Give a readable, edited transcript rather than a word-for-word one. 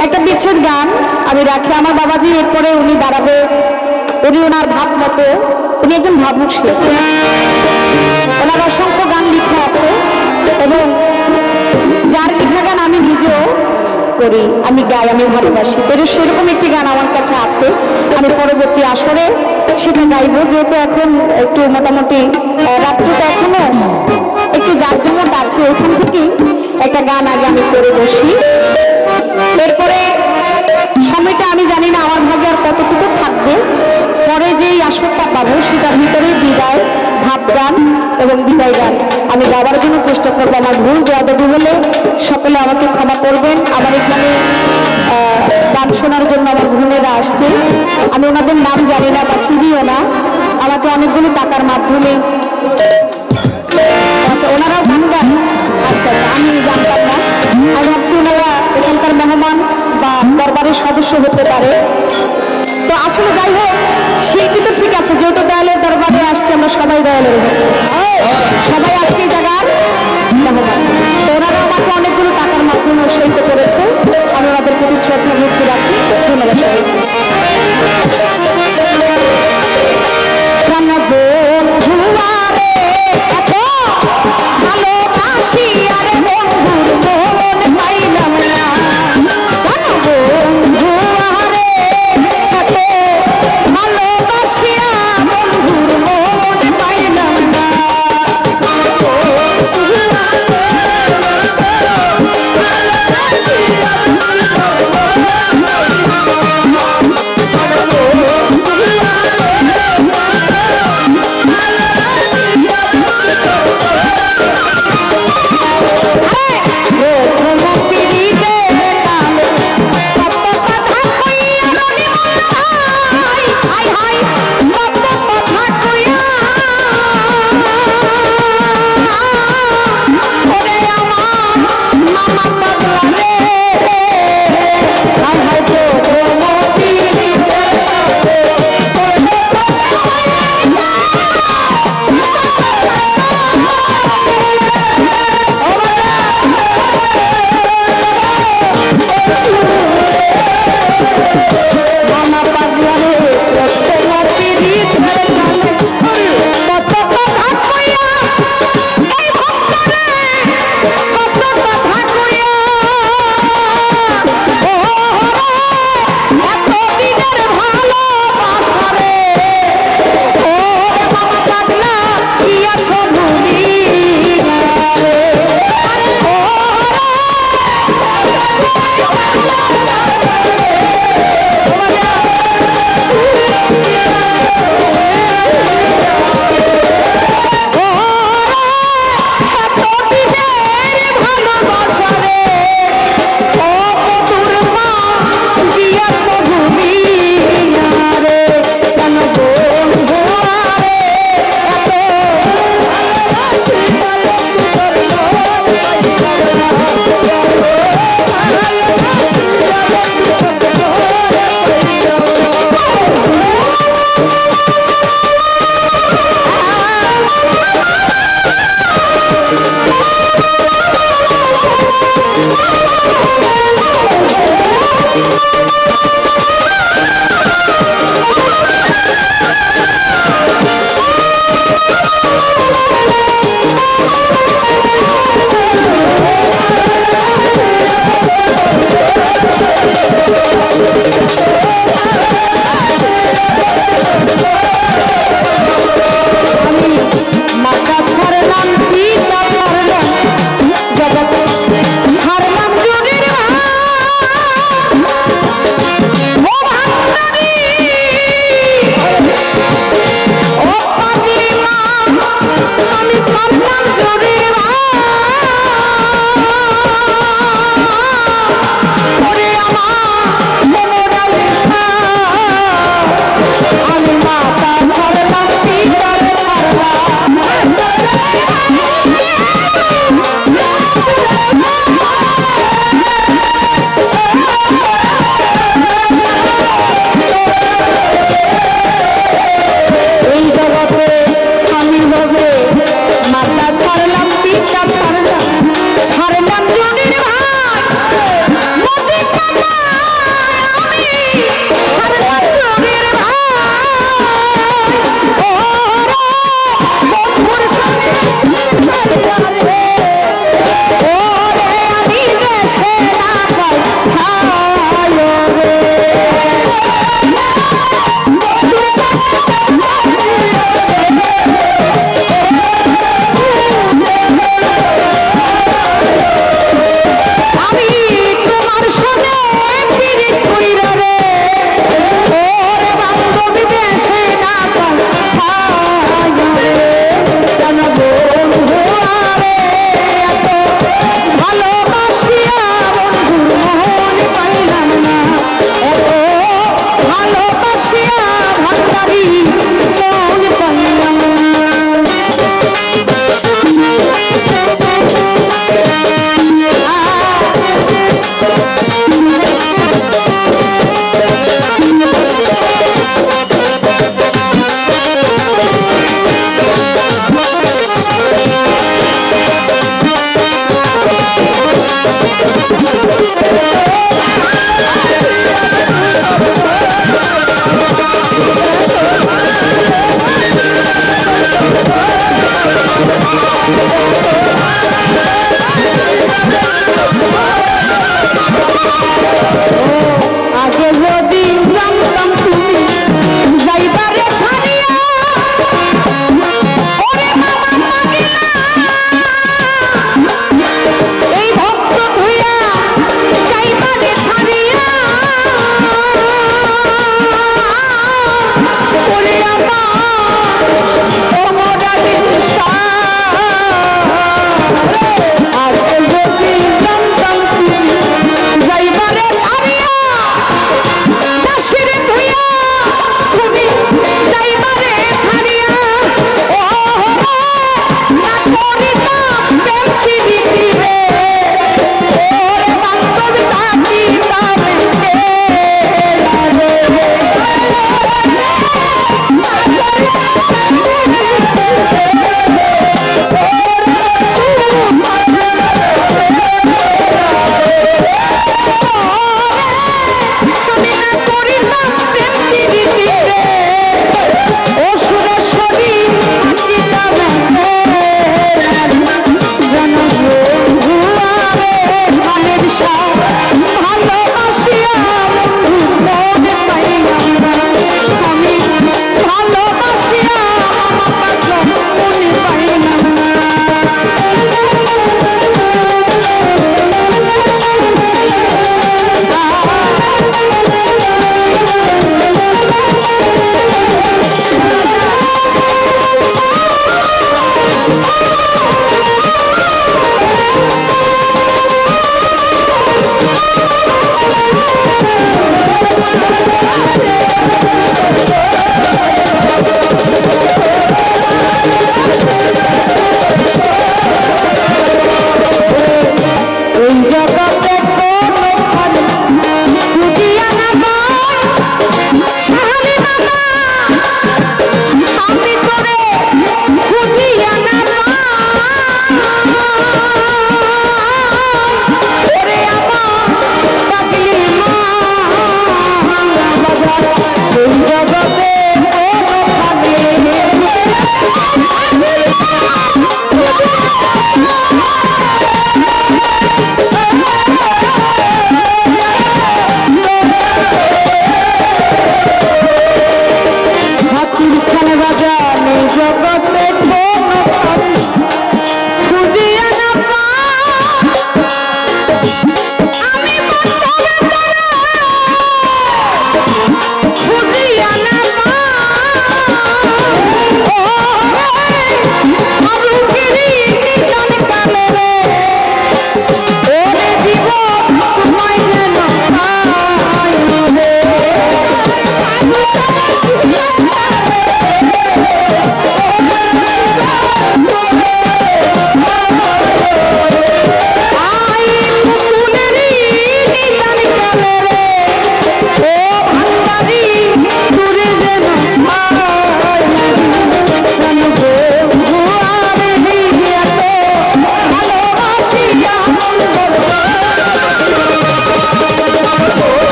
একটা বিচ্ছেদ গান আমি রাখি। আমার বাবাজি এরপরে উনি দাঁড়াবে, উনি ওনার ভাব মতো, উনি একজন ভাবুক শিল্পী, ওনার অসংখ্য গান লেখা আছে এবং যার লেখা গান আমি নিজেও করি, আমি গাই, আমি ভালোবাসি। তো সেরকম একটি গান আমার কাছে আছে, আমি পরবর্তী আসরে সেটা গাইব। যেহেতু এখন একটু মোটামুটি রাত্রিটা এখনো একটু জাঁকজমক আছে, ওখান থেকেই একটা গান আগে আমি করে বসি। এরপরে সময়টা আমি জানি না আমার ভাগে আর কতটুকু থাকবে, পরে যেই আসরটা পাবো সেটার ভিতরে বিদায় ভাব গান এবং বিদায় গান আমি গাওয়ার জন্য চেষ্টা করবো। আমার ভুল বেয়াদবি হলে সকলে আমাকে ক্ষমা করবেন। আমার এখানে গান শোনার জন্য আমার বোনেরা আসছে, আমি ওনাদের নাম জানি না বা চিনিও না, আমাকে অনেকগুলো টাকার মাধ্যমে, আচ্ছা ওনারাও গান গান, আচ্ছা আচ্ছা আমি জানতাম না, আমি ভাবছি ওনারা এখানকার মেহমান বা দরবারের সদস্য হতে পারে। তো আসলে যাই হোক, শিল্পী তো ঠিক আছে, যেহেতু দয়ালের দরবারে আসছে, আমরা সবাই দয়ালের